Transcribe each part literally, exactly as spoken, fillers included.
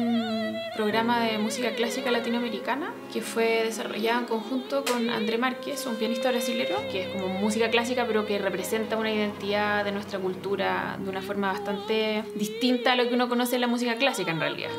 un programa de música clásica latinoamericana que fue desarrollado en conjunto con André Márquez, un pianista brasilero, que es como música clásica pero que representa una identidad de nuestra cultura de una forma bastante distinta a lo que uno conoce en la música clásica en realidad.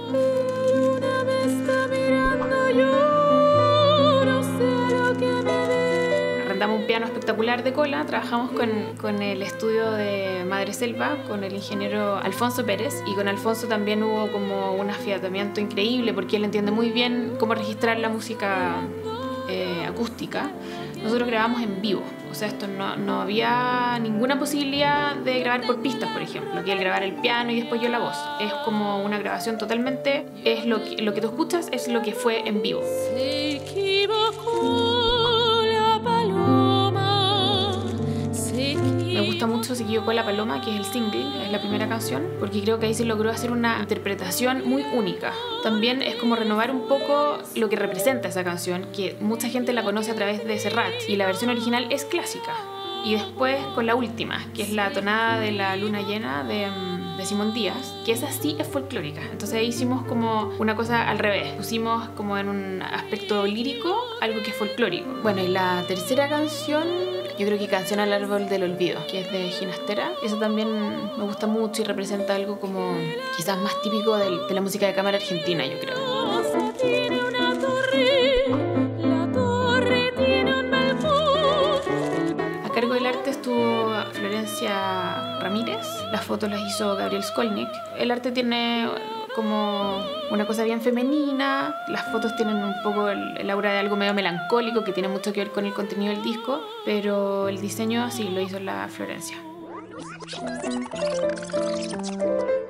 Arrendamos un piano espectacular de cola, trabajamos con, con el estudio de Madreselva, con el ingeniero Alfonso Pérez, y con Alfonso también hubo como un afiatamiento increíble porque él entiende muy bien cómo registrar la música eh, acústica. Nosotros grabamos en vivo, o sea, esto no, no había ninguna posibilidad de grabar por pistas, por ejemplo, que él grabara el piano y después yo la voz. Es como una grabación totalmente, es lo que, lo que tú escuchas es lo que fue en vivo. Se equivocó la paloma, se equivocó. Me gusta mucho Se equivocó la paloma, que es el single, es la primera canción, porque creo que ahí se logró hacer una interpretación muy única. También es como renovar un poco lo que representa esa canción, que mucha gente la conoce a través de Serrat, y la versión original es clásica. Y después con la última, que es la tonada de la luna llena de, de Simón Díaz, que esa sí es folclórica. Entonces ahí hicimos como una cosa al revés, pusimos como en un aspecto lírico algo que es folclórico. Bueno, y la tercera canción, yo creo que Canción al árbol del olvido, que es de Ginastera. Eso también me gusta mucho y representa algo como quizás más típico de, de la música de cámara argentina, yo creo. Tiene una torre, la torre tiene un balcón. A cargo del arte estuvo Florencia Ramírez, las fotos las hizo Gabriel Skolnick. El arte tiene como una cosa bien femenina, las fotos tienen un poco el, el aura de algo medio melancólico que tiene mucho que ver con el contenido del disco, pero el diseño sí lo hizo la Florencia.